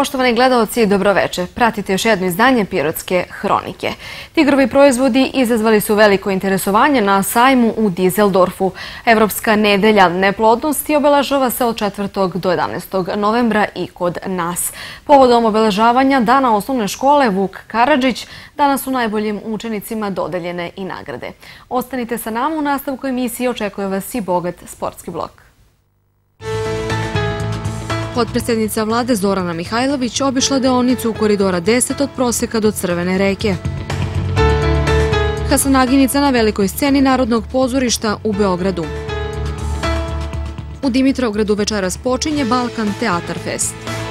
Poštovani gledaoci, dobroveče. Pratite još jedno izdanje Pirotske hronike. Tigrovi proizvodi izazvali su veliko interesovanje na sajmu u Dizeldorfu. Evropska nedelja neplodnosti obeležava se od 4. do 11. novembra i kod nas. Povodom obeležavanja Dana osnovne škole Vuk Karadžić, danas su najboljim učenicima dodeljene i nagrade. Ostanite sa nama, u nastavku emisije očekuje vas i bogat sportski blok. Potpredsjednica vlade Zorana Mihajlović obišla deonicu Koridora 10 od Proseka do Crvene reke. Hasanaginica na velikoj sceni Narodnog pozorišta u Beogradu. U Dimitrovgradu večeras počinje Balkan Teatar Fest.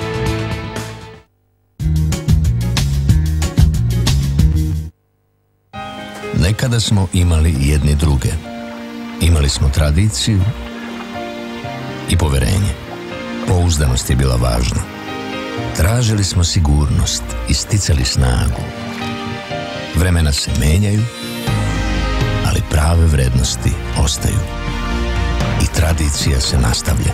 Nekada smo imali jedni druge. Imali smo tradiciju i poverenje. Pouzdanost je bila važna. Tražili smo sigurnost i sticali snagu. Vremena se menjaju, ali prave vrednosti ostaju. I tradicija se nastavlja.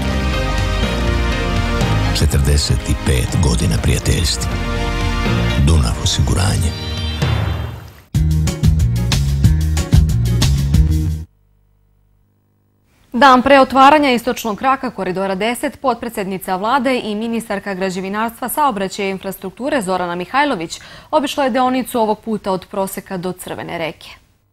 45 godina prijateljstva. Dunav osiguranje. Dan pre otvaranja istočnog kraka Koridora 10, potpredsjednica vlade i ministarka građevinarstva, saobraćaja i infrastrukture Zorana Mihajlović obišla je deonicu ovog puta od Proseka do Crvene reke.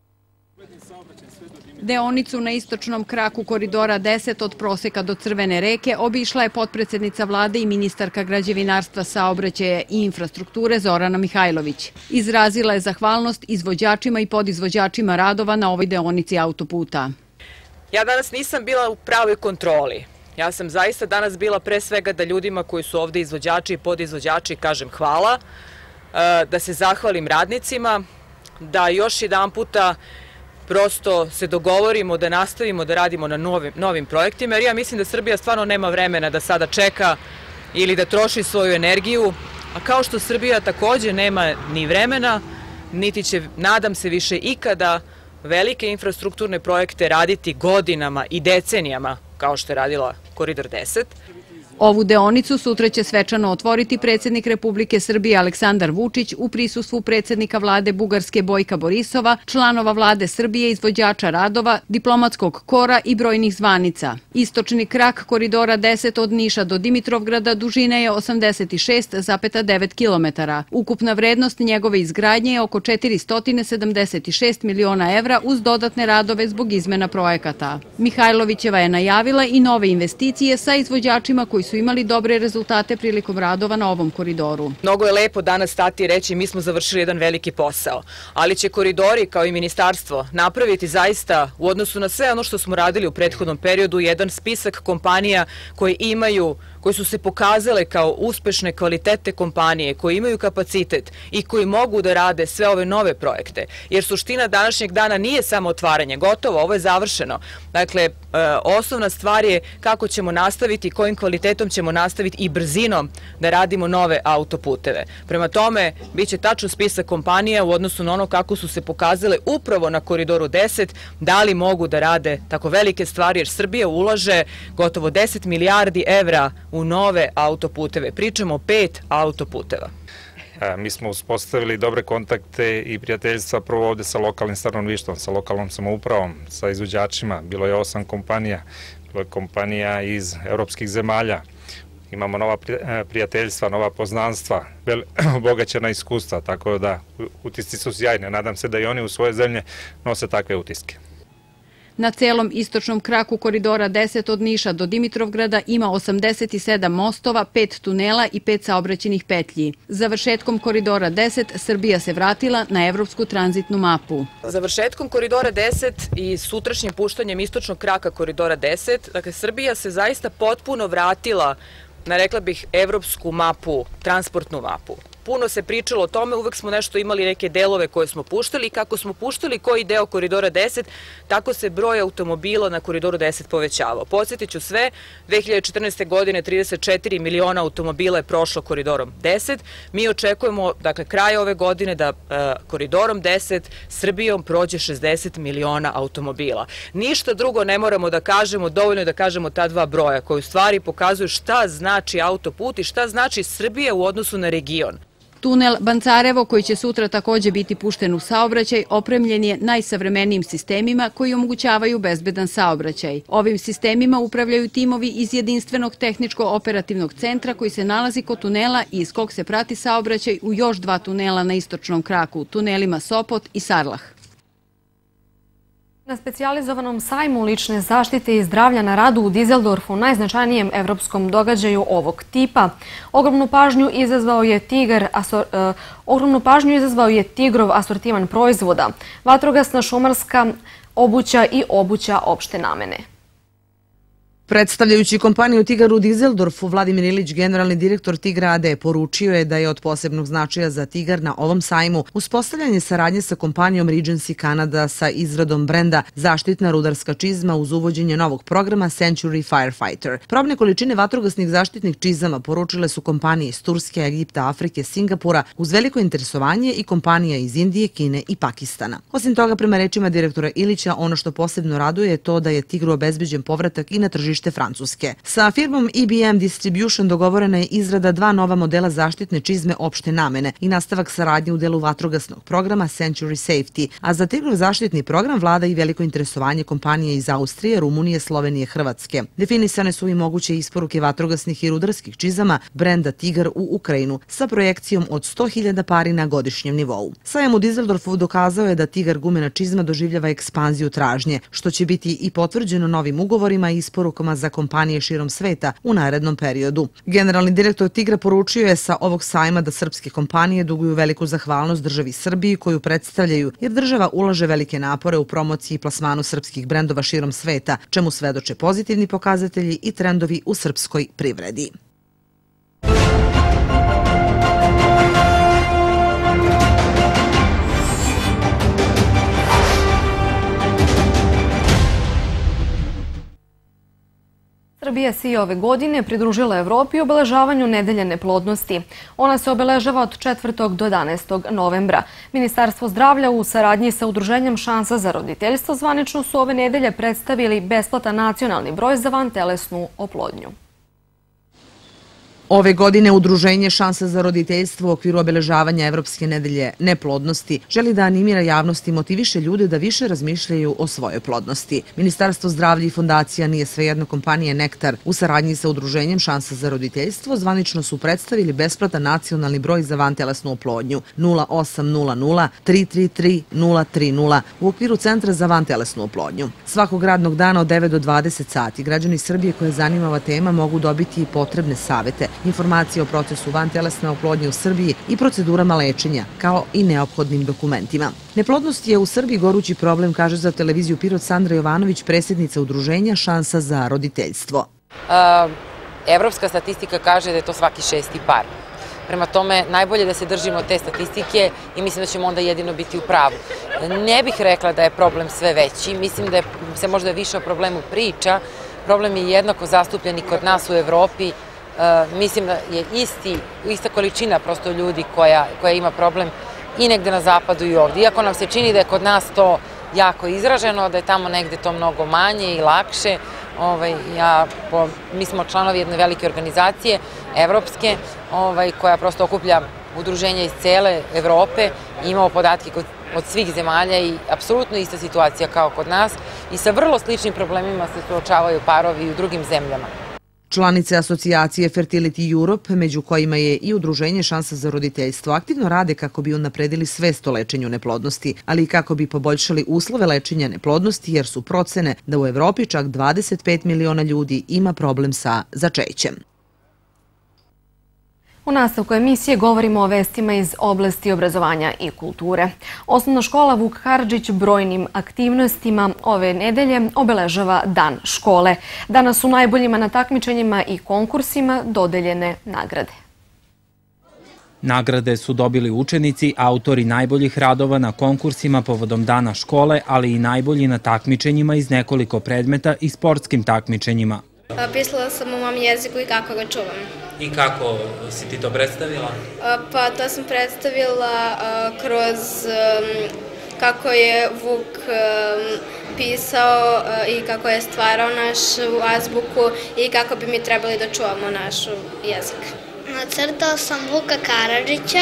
Deonicu na istočnom kraku Koridora 10 od Proseka do Crvene reke obišla je potpredsjednica vlade i ministarka građevinarstva, saobraćaja i infrastrukture Zorana Mihajlović. Izrazila je zahvalnost izvođačima i podizvođačima radova na ovoj deonici autoputa. Ja danas nisam bila u pravoj kontroli. Ja sam zaista danas bila pre svega da ljudima koji su ovde izvođači i podizvođači kažem hvala, da se zahvalim radnicima, da još jedan puta prosto se dogovorimo da nastavimo da radimo na novim projektima, jer ja mislim da Srbija stvarno nema vremena da sada čeka ili da troši svoju energiju, a kao što Srbija takođe nema ni vremena, niti će, nadam se, više ikada velike infrastrukturne projekte raditi godinama i decenijama, kao što je radila Koridor 10. Ovu deonicu sutra će svečano otvoriti predsjednik Republike Srbije Aleksandar Vučić u prisustvu predsjednika vlade Bugarske Bojka Borisova, članova vlade Srbije, izvođača radova, diplomatskog kora i brojnih zvanica. Istočni krak Koridora 10 od Niša do Dimitrovgrada dužine je 86,9 km. Ukupna vrednost njegove izgradnje je oko 476 miliona evra uz dodatne radove zbog izmena projekata. Mihajlovićeva je najavila i nove investicije sa izvođačima koji su imali dobre rezultate prilikom radova na ovom koridoru. Mnogo je lepo danas stati i reći mi smo završili jedan veliki posao, ali će koridori kao i ministarstvo napraviti zaista u odnosu na sve ono što smo radili u prethodnom periodu jedan spisak kompanija koji su se pokazale kao uspešne, kvalitetne kompanije, koji imaju kapacitet i koji mogu da rade sve ove nove projekte. Jer suština današnjeg dana nije samo otvaranje, gotovo, ovo je završeno. Dakle, osnovna stvar je kako ćemo nastaviti, kojim kvalitetom ćemo nastaviti i brzinom da radimo nove autoputeve. Prema tome, bit će tačno spisak kompanija u odnosu na ono kako su se pokazale upravo na Koridoru 10, da li mogu da rade tako velike stvari, jer Srbija ulaže gotovo 10 milijardi evra u nove autoputeve. Pričamo o 5 autoputeva. Mi smo uspostavili dobre kontakte i prijateljstva prvo ovde sa lokalnim stanovništvom, sa lokalnom samoupravom, sa izvođačima. Bilo je 8 kompanija, bilo je kompanija iz evropskih zemalja. Imamo nova prijateljstva, nova poznanstva, obogaćena iskustva, tako da utisci su sjajne. Nadam se da i oni u svoje zemlje nose takve utiske. Na celom istočnom kraku Koridora 10 od Niša do Dimitrovgrada ima 87 mostova, 5 tunela i 5 saobraćajnih petlji. Završetkom Koridora 10 Srbija se vratila na evropsku tranzitnu mapu. Završetkom Koridora 10 i sutrašnjim puštanjem istočnog kraka Koridora 10, dakle Srbija se zaista potpuno vratila na, rekla bih, evropsku mapu, transportnu mapu. puno se pričalo o tome, uvek smo nešto imali neke delove koje smo puštali i kako smo puštali koji deo Koridora 10, tako se broj automobila na Koridoru 10 povećavao. Podsjetit ću sve, 2014. godine 34 miliona automobila je prošlo Koridorom 10. Mi očekujemo, dakle, kraj ove godine da Koridorom 10 Srbijom prođe 60 miliona automobila. Ništa drugo ne moramo da kažemo, dovoljno je da kažemo ta dva broja koji u stvari pokazuju šta znači autoput i šta znači Srbija u odnosu na region. Tunel Bancarevo, koji će sutra takođe biti pušten u saobraćaj, opremljen je najsavremenijim sistemima koji omogućavaju bezbedan saobraćaj. Ovim sistemima upravljaju timovi iz jedinstvenog tehničko-operativnog centra koji se nalazi kod tunela i iz kog se prati saobraćaj u još 2 tunela na istočnom kraku, tunelima Sopot i Sarlah. Na specijalizovanom sajmu lične zaštite i zdravlja na radu u Dizeldorfu, najznačajnijem evropskom događaju ovog tipa, ogromnu pažnju izazvao je tigrov asortiman proizvoda, vatrogasna, šumarska obuća i obuća opšte namene. Predstavljajući kompaniju Tigar u Dizeldorfu, Vladimir Ilić, generalni direktor Tigra AD, poručio je da je od posebnog značaja za Tigar na ovom sajmu uspostavljanje saradnje sa kompanijom Regency Canada sa izradom brenda zaštitna rudarska čizma uz uvođenje novog programa Century Firefighter. Probne količine vatrogasnih zaštitnih čizama poručile su kompanije iz Turske, Egipta, Afrike, Singapura uz veliko interesovanje i kompanija iz Indije, Kine i Pakistana. Osim toga, prema rečima direktora Ilića, ono što posebno raduje je to da je Tigru obezbeđen povratak i na tržište Francuske. Sa firmom EBM Distribution dogovorena je izrada 2 nova modela zaštitne čizme opšte namene i nastavak saradnje u delu vatrogasnog programa Century Safety, a za Tigrov zaštitni program vlada i veliko interesovanje kompanije iz Austrije, Rumunije, Slovenije, Hrvatske. Definisane su i moguće isporuke vatrogasnih i rudarskih čizama brenda Tigar u Ukrajinu sa projekcijom od 100.000 pari na godišnjem nivou. Sajam u Dizeldorfu dokazao je da Tigar gumena čizma doživljava ekspanziju tražnje, što će biti i potvrđeno novim ugovorima i isporukama za kompanije širom sveta u narednom periodu. Generalni direktor Tigra poručio je sa ovog sajma da srpske kompanije duguju veliku zahvalnost državi Srbiji koju predstavljaju, jer država ulaže velike napore u promociji i plasmanu srpskih brendova širom sveta, čemu svedoče pozitivni pokazatelji i trendovi u srpskoj privredi. Srbija se i ove godine pridružila Evropi u obeležavanju Nedelje neplodnosti. Ona se obeležava od 4. do 11. novembra. Ministarstvo zdravlja u saradnji sa Udruženjem Šansa za roditeljstvo zvanično su ove nedelje predstavili besplatan nacionalni broj za vantelesnu oplodnju. Ove godine Udruženje Šansa za roditeljstvo u okviru obeležavanja Evropske nedelje neplodnosti želi da animira javnost i motiviše ljude da više razmišljaju o svojoj plodnosti. Ministarstvo zdravlja i fondacija Nije svejedno kompanije Nektar u saradnji sa Udruženjem Šansa za roditeljstvo zvanično su predstavili besplatan nacionalni broj za vantelesnu oplodnju 0800 333 030 u okviru Centra za vantelesnu oplodnju. Svakog radnog dana od 9 do 20 sati građani Srbije koje zanima ova tema mogu dobiti i potrebne savete, informacije o procesu vantelesne oplodnje u Srbiji i procedurama lečenja, kao i neophodnim dokumentima. Neplodnost je u Srbiji gorući problem, kaže za televiziju Pirot Sandra Jovanović, predsjednica Udruženja Šansa za roditeljstvo. Evropska statistika kaže da je to svaki 6. par. Prema tome, najbolje da se držimo te statistike i mislim da ćemo onda jedino biti u pravu. Ne bih rekla da je problem sve veći, mislim da se možda više o problemu priča. Problem je jednako zastupljen i kod nas u Evropi. Mislim da je ista količina prosto ljudi koja ima problem i negde na zapadu i ovdje. Iako nam se čini da je kod nas to jako izraženo, da je tamo negde to mnogo manje i lakše. Mi smo članovi jedne velike organizacije, evropske, koja prosto okuplja udruženja iz cele Evrope. Imamo podatke od svih zemalja i apsolutno ista situacija kao kod nas i sa vrlo sličnim problemima se suočavaju parovi i u drugim zemljama. Članice asocijacije Fertility Europe, među kojima je i Udruženje Šansa za roditeljstvo, aktivno rade kako bi unapredili svest o lečenju neplodnosti, ali i kako bi poboljšali uslove lečenja neplodnosti, jer su procene da u Evropi čak 25 miliona ljudi ima problem sa začećem. U nastavku emisije govorimo o vestima iz oblasti obrazovanja i kulture. Osnovna škola Vuk Karadžić brojnim aktivnostima ove nedelje obeležava Dan škole. Danas su najboljima na takmičenjima i konkursima dodeljene nagrade. Nagrade su dobili učenici, autori najboljih radova na konkursima povodom dana škole, ali i najbolji na takmičenjima iz nekoliko predmeta i sportskim takmičenjima. Pisala sam u mom jeziku i kako ga čuvam. I kako si ti to predstavila? Pa to sam predstavila kroz kako je Vuk pisao i kako je stvarao našu azbuku i kako bi mi trebali da čuvamo našu jezik. Nacrtao sam Vuka Karadžića,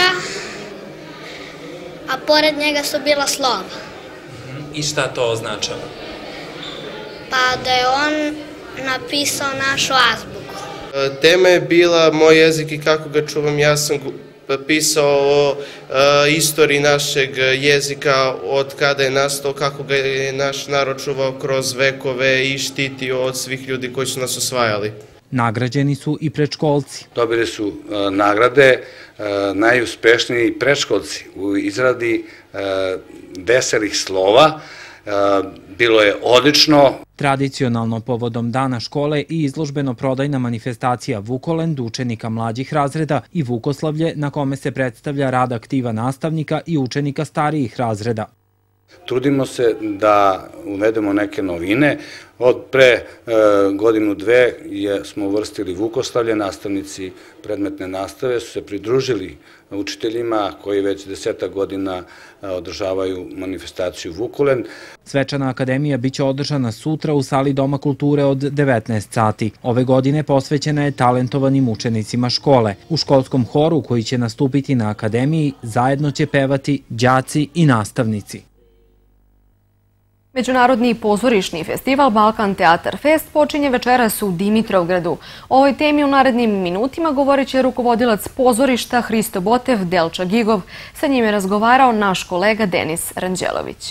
a pored njega su bila slova. I šta to označava? Pa da je on napisao našu azbuku. Tema je bila moj jezik i kako ga čuvam. Ja sam pisao o istoriji našeg jezika, od kada je nastao, kako ga je naš narod čuvao kroz vekove i štitio od svih ljudi koji su nas osvajali. Nagrađeni su i predškolci. Dobili su nagrade najuspešniji predškolci u izradi veselih slova. Bilo je odlično. Tradicionalno povodom dana škole i izložbeno-prodajna manifestacija Vukolend učenika mlađih razreda i Vukoslavlje na kome se predstavlja rad aktiva nastavnika i učenika starijih razreda. Trudimo se da uvedemo neke novine. Od pre godinu, dve smo uvrstili Vukoslavlje, nastavnici predmetne nastave su se pridružili učiteljima koji već 10 godina održavaju manifestaciju Vukolend. Svečana akademija biće održana sutra u sali Doma kulture od 19 sati. Ove godine posvećena je talentovanim učenicima škole. U školskom horu koji će nastupiti na akademiji zajedno će pevati đaci i nastavnici. Međunarodni pozorišni festival Balkan Teatar Fest počinje večeras u Dimitrovgradu. O ovoj temi u narednim minutima govorit će rukovodilac pozorišta Hristo Botev Delča Gigov. Sa njim je razgovarao naš kolega Denis Ranđelović.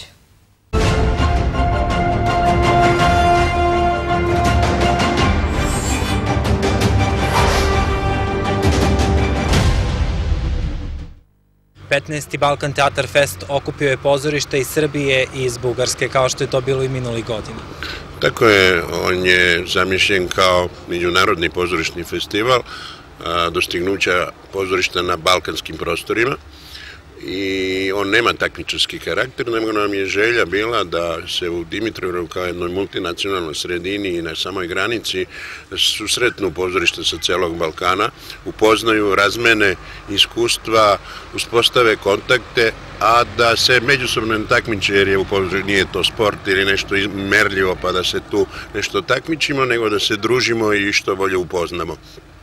Petnaesti Balkan Teatar Fest okupio je pozorište iz Srbije i iz Bugarske, kao što je to bilo i minulih godina. Tako je, on je zamišljen kao međunarodni pozorišni festival dostignuća pozorišta na balkanskim prostorima i on nema takmičarski karakter, nego nam je želja bila da se u Dimitrovgradu kao jednoj multinacionalnoj sredini i na samoj granici susretnu pozorište sa celog Balkana, upoznaju, razmene iskustva, uspostave kontakte, a da se međusobno takmiče, jer je u pozorištu nije to sport ili nešto merljivo pa da se tu nešto takmičimo, nego da se družimo i što bolje upoznamo.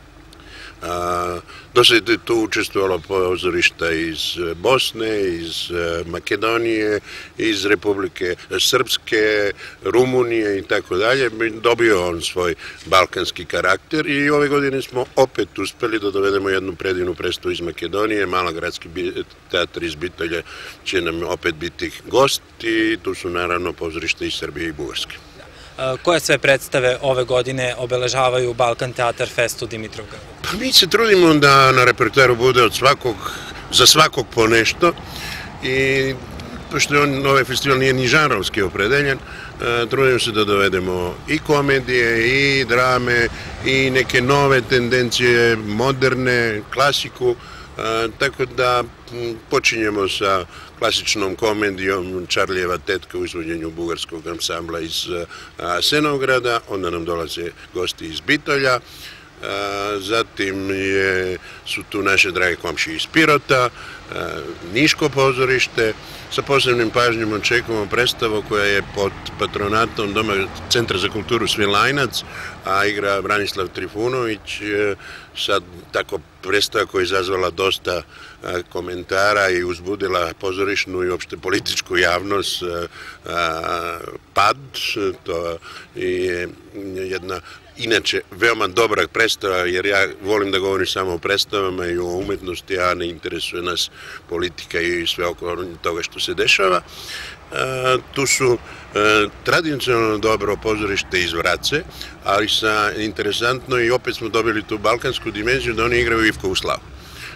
Do sada je tu učestvovalo pozorišta iz Bosne, iz Makedonije, iz Republike Srpske, Rumunije i tako dalje. Dobio on svoj balkanski karakter i ove godine smo opet uspeli da dovedemo jednu predivnu predstavu iz Makedonije. Malogradski teatar iz Bitolja će nam opet biti gost i tu su naravno pozorišta iz Srbije i Bugarske. Koje sve predstave ove godine obeležavaju Balkan Teatar Fest u Dimitrovgradu? Pa mi se trudimo da na repertoaru bude za svakog po nešto i pošto ovaj festival nije ni žanrovski opredeljen, trudimo se da dovedemo i komedije, i drame, i neke nove tendencije, moderne, klasiku, tako da počinjemo sa klasičnom komedijom Čarlijeva tetka u izvođenju bugarskog ansambla iz Asenovgrada, onda nam dolaze gosti iz Bitolja, zatim su tu naše drage komšije iz Pirota, Niško pozorište, sa posebnim pažnjom očekujemo predstavu koja je pod patronatom Centra za kulturu Svilajnac, a igra Branislav Trifunović, sad tako predstava koja je izazvala dosta komentara i uzbudila pozorišnu i opšte političku javnost, Pad, to je jedna inače veoma dobra predstava, jer ja volim da govorim samo o predstavama i o umetnosti, a ne interesuje nas politika i sve oko toga što se dešava. Tu su tradicionalno dobro pozorište iz Vrace, ali interesantno i opet smo dobili tu balkansku dimenziju da oni igraju Ivkovu slavu.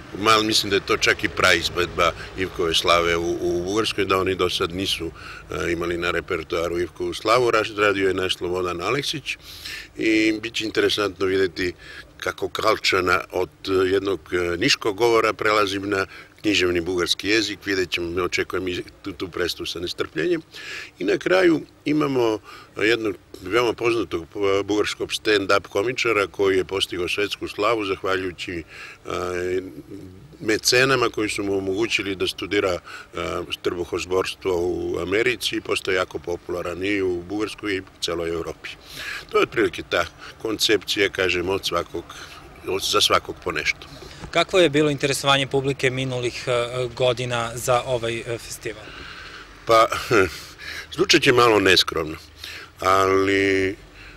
mislim da je to čak i praizvedba Ivkove slave u Bugarskoj, da oni do sad nisu imali na repertoaru Ivkovu slavu. Radio je naš Slobodan Aleksić i bit će interesantno vidjeti kako Kalčana od jednog niškog govora prelazim na književni bugarski jezik. Vidjet ćemo, očekujem i tu predstavu sa nestrpljenjem. I na kraju imamo jednog veoma poznatog bugarskog stand-up komičara koji je postigao svetsku slavu zahvaljujući mecenama koji su mu omogućili da studira trbuhozborstvo u Americi i postoje jako popularan i u Bugarskoj i u celoj Evropi. To je otprilike ta koncepcija, kažem, za svakog po nešto. Kakvo je bilo interesovanje publike minulih godina za ovaj festival? Pa, zvučat će malo neskromno, ali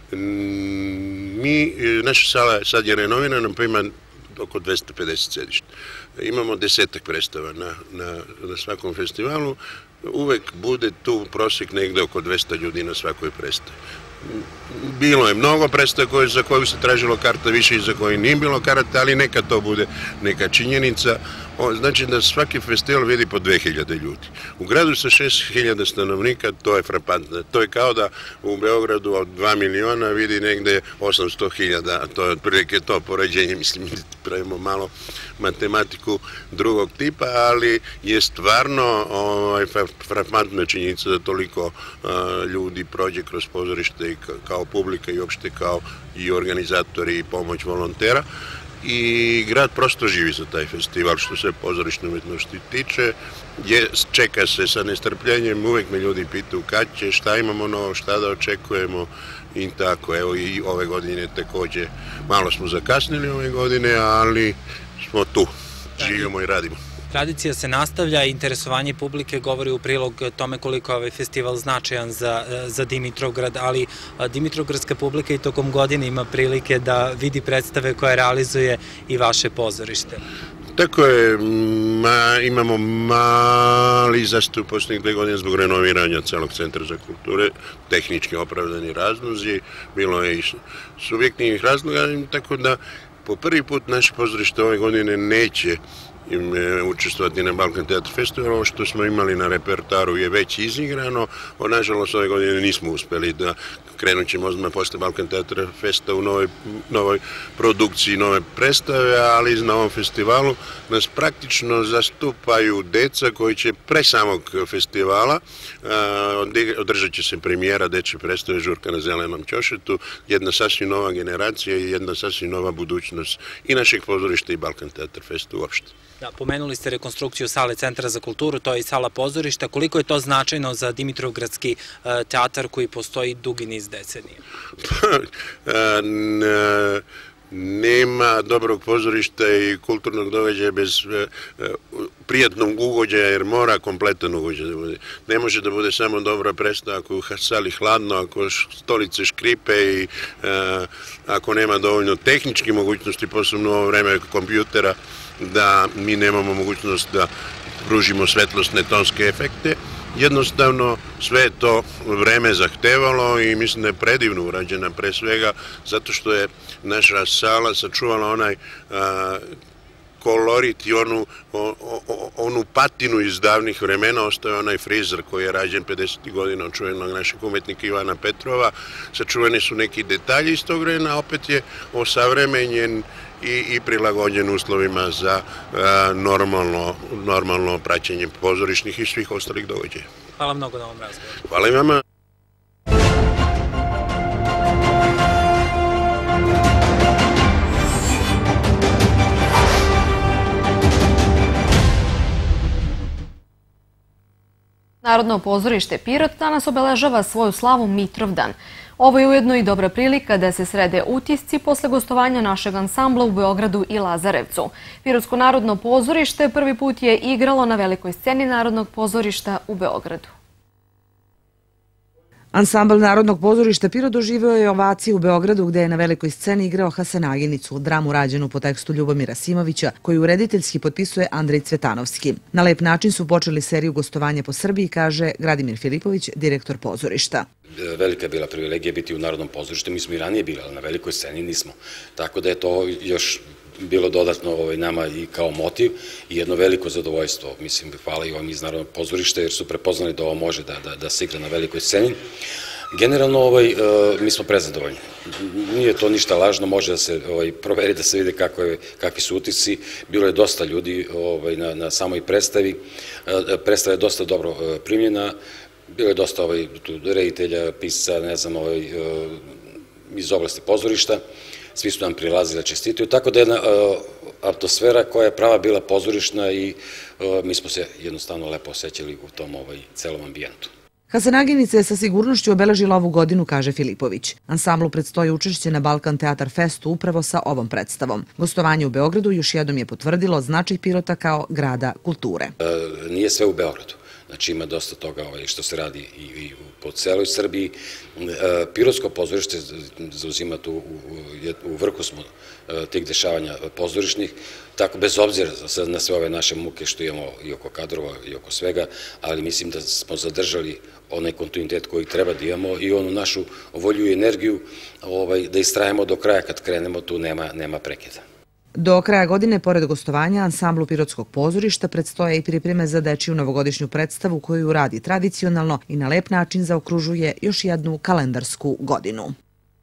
naša sala sad je renovirana, pa ima oko 250 sedišta. Imamo 10 predstava na svakom festivalu. Uvek bude tu prosjek negde oko 200 ljudi na svakoj predstavi. Bilo je mnogo predstava za koju se tražilo karta više i za koju nije bilo karta, ali neka to bude neka činjenica. Znači da svaki festival vidi po 2000 ljudi. U gradu sa 6000 stanovnika to je frapantno. To je kao da u Beogradu od 2 miliona vidi negde 800.000, a to je otprilike to poređenje, mislim, pravimo malo matematiku drugog tipa, ali je stvarno frapantna činjenica da toliko ljudi prođe kroz pozorište kao publika i uopšte kao i organizatori i pomoć volontera. I grad prosto živi za taj festival što se pozorišne umetnosti tiče. Čeka se sa nestrpljenjem, uvek me ljudi pitaju kad će, šta imamo novo, šta da očekujemo i tako. Evo i ove godine takođe, malo smo zakasnili ove godine, ali smo tu, živimo i radimo. Tradicija se nastavlja i interesovanje publike govori u prilog tome koliko je ovaj festival značajan za Dimitrovgrad, ali dimitrovgradska publika i tokom godine ima prilike da vidi predstave koje realizuje i vaše pozorište. Tako je, imamo mali zastup poslednjih 2 godine zbog renoviranja celog centra za kulture, tehnički opravdani razlozi, bilo je i subjektnih razloga, tako da po prvi put naše pozorište ove godine neće učestvovati na Balkan Teatr Festivalu. Ovo što smo imali na repertoaru je već izigrano. Nažalost, ove godine nismo uspeli da krenut ćemo odmah posle Balkan Teatra Festa u novoj produkciji, nove predstave, ali na ovom festivalu nas praktično zastupaju deca koji će pre samog festivala, održat će se premijera dečje predstave Žurka na zelenom ćošetu, jedna sasvim nova generacija i jedna sasvim nova budućnost i našeg pozorišta i Balkan Teatra Festa uopšte. Da, pomenuli ste rekonstrukciju sale Centra za kulturu, to je i sala pozorišta. Koliko je to značajno za Dimitrovgradski teatar koji postoji dugi niz decenija? Nema dobrog pozorišta i kulturnog događaja bez prijatnog ugođaja, jer mora kompletan ugođaj da bude. Ne može da bude samo dobra predstava ako u sali hladno, ako stolice škripe i ako nema dovoljno tehničke mogućnosti, posebno u ovo vreme kompjutera, da mi nemamo mogućnost da pružimo svetlosne tonske efekte. Jednostavno sve je to vreme zahtevalo i mislim da je predivno urađena pre svega zato što je naša sala sačuvala onaj kolorit i onu patinu iz davnih vremena. Ostao je onaj frizer koji je rađen 50. godina od čuvenog našeg umetnika Ivana Petrova. Sačuvani su neki detalji iz tog vremena, opet je osavremenjen i prilagođen uslovima za normalno praćenje pozorišnih i svih ostalih događaja. Hvala mnogo na ovom razgovoru. Hvala i vama. Narodno pozorište Pirot danas obeležava svoju slavu Mitrovdan. Ovo je ujedno i dobra prilika da se srede utisci posle gostovanja našeg ansambla u Beogradu i Lazarevcu. Pirotsko narodno pozorište prvi put je igralo na velikoj sceni Narodnog pozorišta u Beogradu. Ansambl Narodnog pozorišta Pirot doživeo je ovaciju u Beogradu gde je na velikoj sceni igrao Hasanaginicu, dramu rađenu po tekstu Ljubomira Simovića, koju urediteljski potpisuje Andrej Cvetanovski. Na lep način su počeli seriju gostovanja po Srbiji, kaže Gradimir Filipović, direktor pozorišta. Velika je bila privilegija biti u Narodnom pozorištu, mi smo i ranije bili, ali na velikoj sceni nismo. Tako da je to još bilo dodatno nama i kao motiv i jedno veliko zadovoljstvo. Mislim, hvala i vam iz Narodnog pozorišta jer su prepoznali da ovo može da se igra na velikoj sceni. Generalno, mi smo prezadovoljni. Nije to ništa lažno, može da se proveri, da se vide kakvi su utisci. Bilo je dosta ljudi na samoj predstavi. Predstava je dosta dobro primljena. Bilo je dosta reditelja, pisca, ne znam, iz oblasti pozorišta. Svi su nam prilazili da čestitaju. Tako da je jedna atmosfera koja je prava bila pozorišna i mi smo se jednostavno lepo osjećali u tom celom ambijentu. Hasanaginice je sa sigurnošću obeležila ovu godinu, kaže Filipović. Ansamblu predstoji učešće na Balkan Teatar Festu upravo sa ovom predstavom. Gostovanje u Beogradu još jednom je potvrdilo značaj Pirota kao grada kulture. Nije sve u Beogradu. Znači ima dosta toga što se radi i po celoj Srbiji. Pirotsko pozorište zauzima tu, u vrhu smo tih dešavanja pozorišnih, tako bez obzira na sve ove naše muke što imamo i oko kadrova i oko svega, ali mislim da smo zadržali onaj kontinuitet koji treba da imamo i onu našu volju i energiju da istrajemo do kraja. Kad krenemo tu nema prekida. Do kraja godine, pored gostovanja, ansamblu Pirotskog pozorišta predstoje i pripreme za dečiju novogodišnju predstavu koju radi tradicionalno i na lep način zaokružuje još jednu kalendarsku godinu.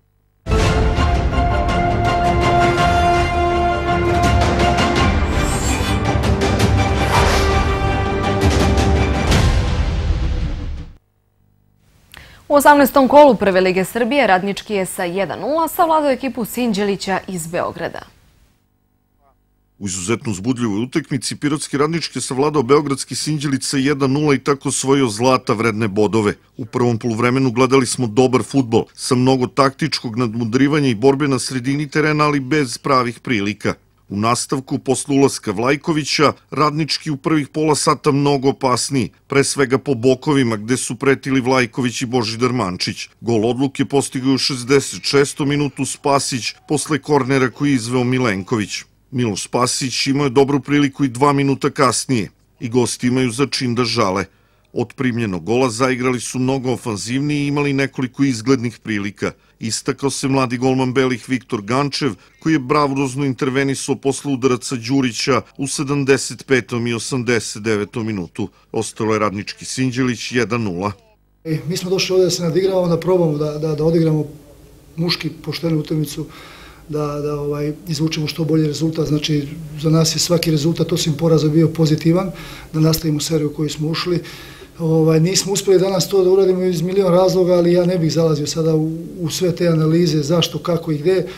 U 18. kolu Prve lige Srbije Radnički je sa 1:0 savladao ekipu Sinđelića iz Beograda. U izuzetno uzbudljivoj utakmici Pirotski Radnički je savladao beogradski Sinđelić sa 1:0 i tako osvojio zlata vredne bodove. U prvom poluvremenu gledali smo dobar fudbal sa mnogo taktičkog nadmudrivanja i borbe na sredini terena, ali bez pravih prilika. U nastavku, posle ulaska Vlajkovića, Radnički u prvih pola sata mnogo opasniji, pre svega po bokovima gde su pretili Vlajković i Božidar Mančić. Gol odluke postigao u 66. minutu Spasić posle kornera koji je izveo Milenković. Miloš Spasić imao je dobru priliku i 2 minuta kasnije i gosti imaju za čin da žale. Od primljenog gola zaigrali su mnogo ofanzivniji i imali nekoliko izglednih prilika. Istakao se mladi golman belih Viktor Gančev, koji je bravurozno intervenisao posle udaraca Đurića u 75. i 89. minutu. Ostalo je Radnički Sinđelić 1:0. Mi smo došli ovdje da se nadigravamo, da probamo da odigramo muški poštenu utakmicu, da izvučemo što bolji rezultat. Znači, za nas je svaki rezultat osim poraza bio pozitivan, da nastavimo seriju u koju smo ušli. Nismo uspjeli danas to da uradimo iz milion razloga, ali ja ne bih zalazio sada u sve te analize zašto, kako i gde.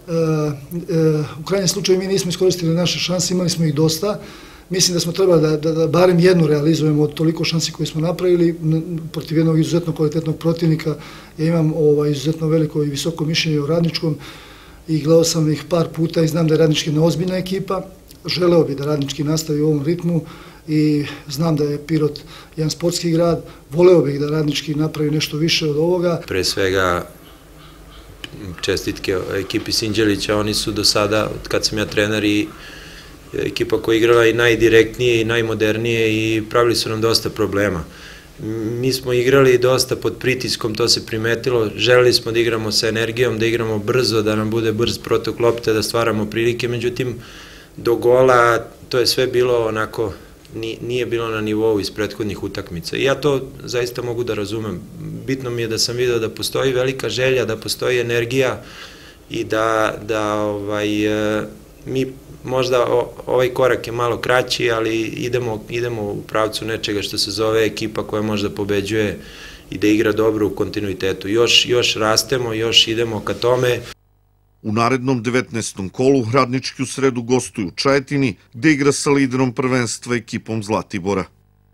U krajnjem slučaju mi nismo iskoristili naše šanse, imali smo ih dosta. Mislim da smo trebali da barem jednu realizujemo od toliko šansi koje smo napravili protiv jednog izuzetno kvalitetnog protivnika. Ja imam izuzetno veliko i visoko mišljenje o Radničkom i gledao sam ih par puta i znam da je Radnički jedna ozbiljna ekipa. Želeo bi da Radnički nastavi u ovom ritmu i znam da je Pirot jedan sportski grad. Voleo bih da Radnički napravi nešto više od ovoga. Pre svega čestitke ekipi Sinđelića, oni su do sada, od kad sam ja trener, i ekipa koja je igrala i najdirektnije i najmodernije i pravili su nam dosta problema. Mi smo igrali dosta pod pritiskom, to se primetilo, želeli smo da igramo sa energijom, da igramo brzo, da nam bude brz protok lopte, da stvaramo prilike, međutim do gola to je sve bilo onako, nije bilo na nivou iz prethodnih utakmica i ja to zaista mogu da razumem. Bitno mi je da sam vidio da postoji velika želja, da postoji energija i da mi možda ovaj korak je malo kraći, ali idemo u pravcu nečega što se zove ekipa koja možda pobeđuje i da igra dobro u kontinuitetu. Još rastemo, još idemo ka tome. U narednom 19. kolu Radnički u sredu gostuju u Čajetini, gde igra sa liderom prvenstva ekipom Zlatibora.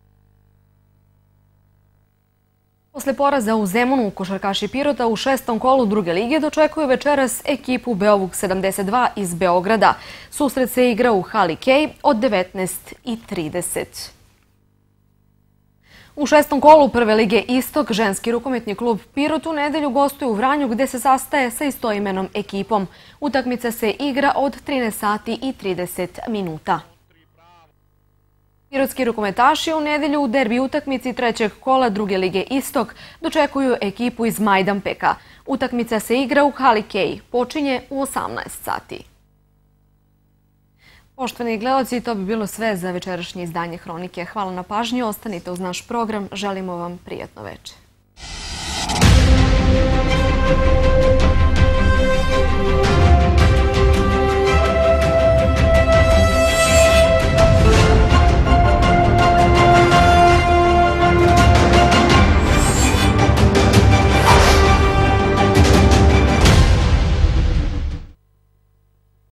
Posle poraza u Zemunu, košarkaši Pirota u 6. kolu druge lige dočekuju večeras ekipu Beovuk 72 iz Beograda. Susret se igra u hali Kej od 19:30. U 6. kolu Prve lige Istok, ženski rukometni klub Pirot u nedelju gostuje u Vranju gde se sastaje sa istoimenom ekipom. Utakmica se igra od 13:30. Pirotski rukometaši u nedelju u derbi utakmici 3. kola druge lige Istok dočekuju ekipu iz Majdanpeka. Utakmica se igra u hali Kej, počinje u 18 sati. Poštovani gledaoci, to bi bilo sve za večerašnje izdanje Hronike. Hvala na pažnju, ostanite uz naš program, želimo vam prijatno večer.